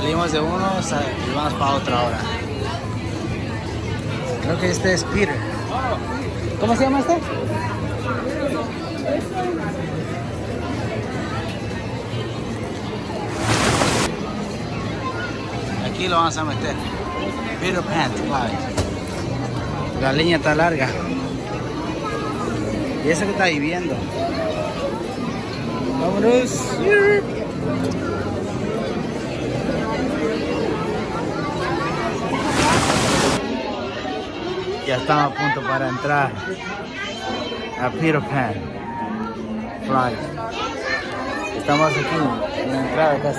Salimos de uno y vamos para otra ahora. Creo que este es Peter. ¿Cómo se llama este? Aquí lo vamos a meter. Peter Pan Fly. La línea está larga. Y eso que está viviendo. Vámonos. Ya estamos a punto para entrar a Peter Pan Fly. Estamos aquí en la entrada casi.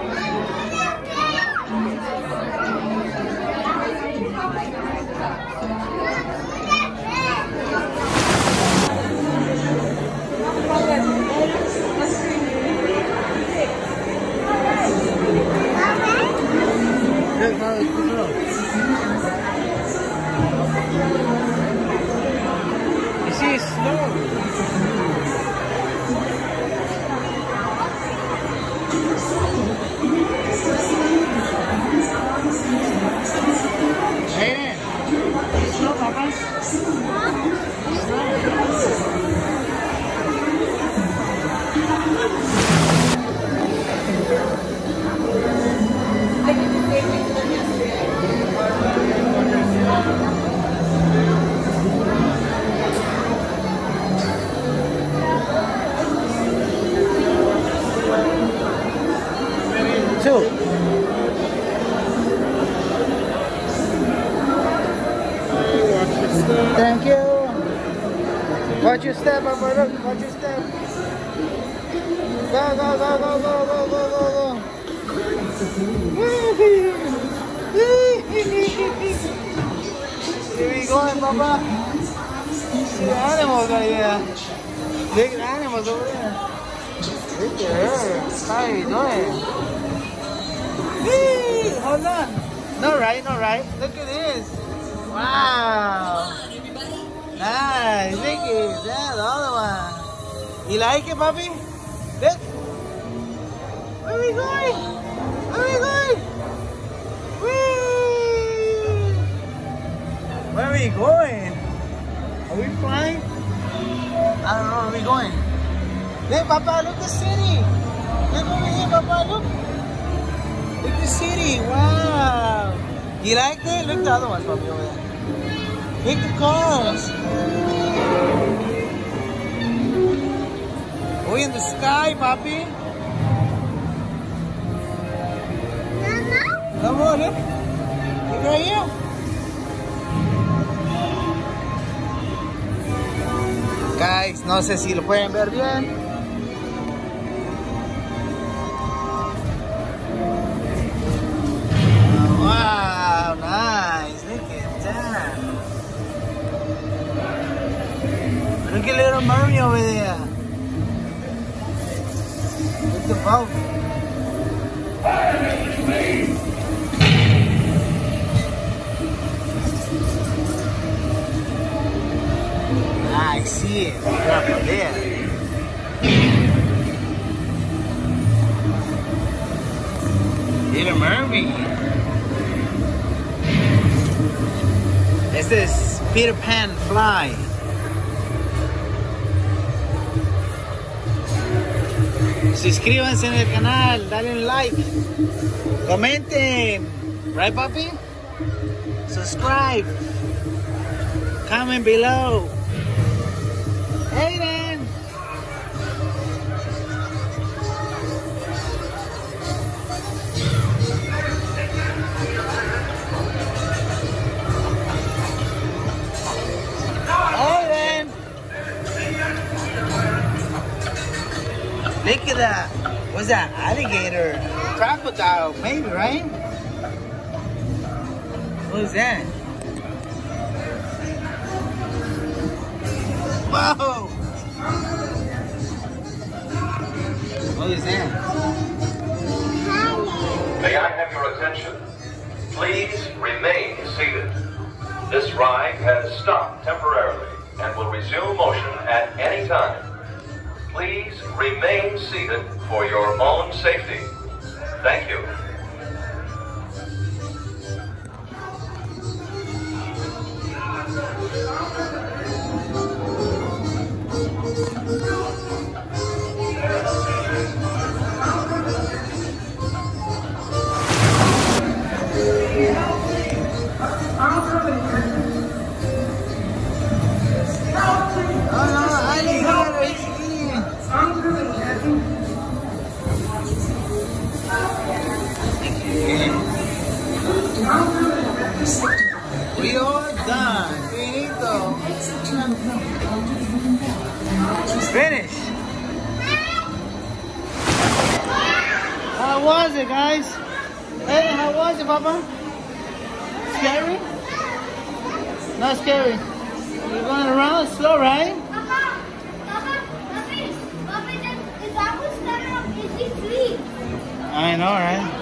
This is slow. Hey, slow, Papa. Thank you. Watch your step, my brother. Watch your step. Go, go, go, go, go, go, go, go, go. Here we going, Papa. See the animals right here. Big animals over there. Look at her. How are you doing? Whee! Hold on. No right, no right. Look at this. Wow. Nice. Look at that. The other one. You like it, puppy? Look. Where are we going? Where are we going? Whee! Where are we going? Are we flying? I don't know where we're going. Look, Papa, look the city. Look over here, Papa, look. Look the city, wow. You like it? Look the other ones, Papi, over there. Look the cars. We're in the sky, Papi. Mama? Come on, look. Look right here. Guys, no sé si lo pueden ver bien. Wow, nice. Look at that. Look at little mermaid over there. Look at the boat. I see it. Right up there. Little mermaid. This is Peter Pan Fly. Suscríbanse en el canal, dale un like, comenten, right, papi? Subscribe, comment below. Hey then. Look at that. What's that? Alligator. Crocodile, maybe, right? What is that? Whoa! What is that? May I have your attention? Please remain seated. This ride has stopped temporarily and will resume motion at any time. Please remain seated for your own safety. Thank you. Finish. How was it, guys? Hey, how was it, Papa? Scary? Not scary. You're going around slow, right? I know, right?